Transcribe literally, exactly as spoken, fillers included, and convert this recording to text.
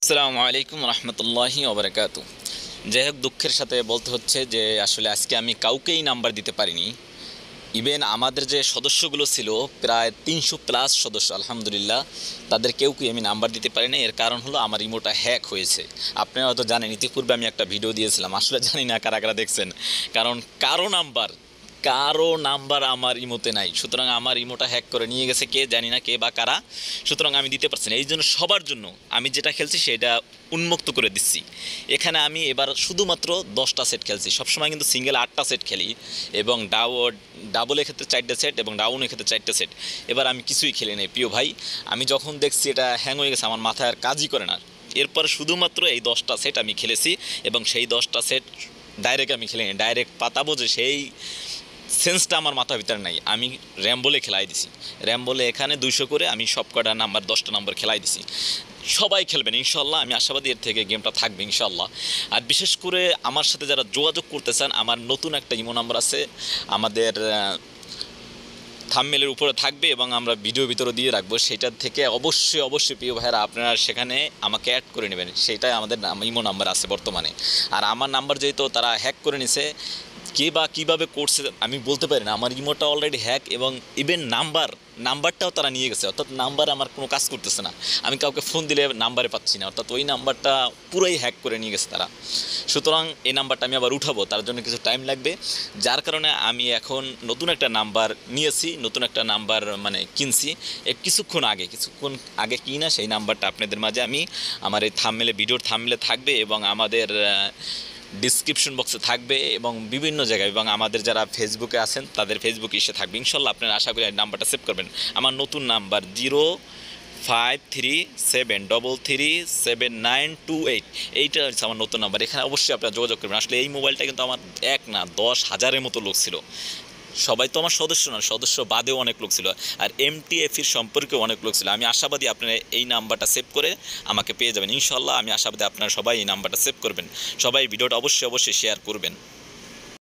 আসসালামু আলাইকুম রহমতুল্লাহি ওবরাকাতু। যাই হোক, দুঃখের সাথে বলতে হচ্ছে যে আসলে আজকে আমি কাউকেই নাম্বার দিতে পারিনি। ইভেন আমাদের যে সদস্যগুলো ছিল, প্রায় তিনশো প্লাস সদস্য, আলহামদুলিল্লাহ, তাদের কেউকেই আমি নাম্বার দিতে পারিনি। এর কারণ হলো আমার ইমোটা হ্যাক হয়েছে। আপনারা হয়তো জানেন, ইতিপূর্বে আমি একটা ভিডিও দিয়েছিলাম, আসলে জানি না কারা কারা দেখছেন, কারণ কারো নাম্বার কারো নাম্বার আমার ইমোতে নাই। সুতরাং আমার ইমোটা হ্যাক করে নিয়ে গেছে কে জানি না, কে বা কারা। সুতরাং আমি দিতে পারছি না। এই জন্য সবার জন্য আমি যেটা খেলছি সেটা উন্মুক্ত করে দিচ্ছি। এখানে আমি এবার শুধুমাত্র দশটা সেট খেলছি। সবসময় কিন্তু সিঙ্গেল আটটা সেট খেলি, এবং ডাও ডাবলের ক্ষেত্রে চারটে সেট এবং ডাউনের ক্ষেত্রে চারটে সেট। এবার আমি কিছুই খেলি নাই প্রিয় ভাই। আমি যখন দেখছি এটা হ্যাং হয়ে গেছে, আমার মাথায় আর কাজই করে না। এরপর শুধুমাত্র এই দশটা সেট আমি খেলেছি, এবং সেই দশটা সেট ডাইরেক্ট আমি খেলিনি। ডাইরেক্ট পাতাবো যে সেই সেন্সটা আমার মাথার ভিতরে নাই। আমি র্যাম বলে খেলাই দিছি। র্যাম বলে এখানে দুইশো করে আমি সব কটা নাম্বার দশটা নাম্বার খেলাই দিছি। সবাই খেলবেন ইনশাল্লাহ, আমি আশাবাদী এর থেকে গেমটা থাকবে ইনশাল্লাহ। আর বিশেষ করে আমার সাথে যারা যোগাযোগ করতে চান, আমার নতুন একটা ইমো নাম্বার আছে, আমাদের থাম্বনেলের উপরে থাকবে এবং আমরা ভিডিও ভিতরে দিয়ে রাখবো। সেটার থেকে অবশ্যই অবশ্যই প্রিয় ভাইরা আপনারা সেখানে আমাকে অ্যাড করে নেবেন। সেটাই আমাদের ইমো নাম্বার আছে বর্তমানে। আর আমার নাম্বার যেহেতু তারা হ্যাক করে নিছে, কে বা কীভাবে করছে আমি বলতে পারি না। আমার ইমোটা অলরেডি হ্যাক, এবং ইভেন নাম্বার নাম্বারটাও তারা নিয়ে গেছে। অর্থাৎ নাম্বার আমার কোনো কাজ করতেছে না। আমি কাউকে ফোন দিলে নাম্বারে পাচ্ছি না, অর্থাৎ ওই নাম্বারটা পুরোই হ্যাক করে নিয়ে গেছে তারা। সুতরাং এই নাম্বারটা আমি আবার উঠাবো, তার জন্য কিছু টাইম লাগবে। যার কারণে আমি এখন নতুন একটা নাম্বার নিয়েছি, নতুন একটা নাম্বার মানে কিনছি কিছুক্ষণ আগে কিছুক্ষণ আগে কিনা সেই নাম্বারটা আপনাদের মাঝে আমি আমার এই থাম্বনেলে, ভিডিওর থাম্বনেলে থাকবে, এবং আমাদের ডিসক্রিপশন বক্সে থাকবে, এবং বিভিন্ন জায়গায়, এবং আমাদের যারা ফেসবুকে আছেন তাদের ফেসবুকে এসে থাকবে ইনশাল্লাহ। আপনারা আশা করি নাম্বারটা সেভ করবেন। আমার নতুন number zero five three seven double three seven nine two eight এইটা হচ্ছে আমার নতুন নাম্বার। এখানে অবশ্যই আপনারা যোগাযোগ করবেন। আসলে এই মোবাইলটা কিন্তু আমার এক না দশ হাজারের মতো লোক ছিল। সবাই তো আমার সদস্য না, সদস্য বাদেও অনেক লোক ছিল, আর এমটিএফির সম্পর্কেও অনেক লোক ছিল। আমি আশাবাদী আপনারা এই নাম্বারটা সেভ করে আমাকে পেয়ে যাবেন ইনশাল্লাহ। আমি আশাবাদী আপনারা সবাই এই নাম্বারটা সেভ করবেন। সবাই ভিডিওটা অবশ্যই অবশ্যই শেয়ার করবেন।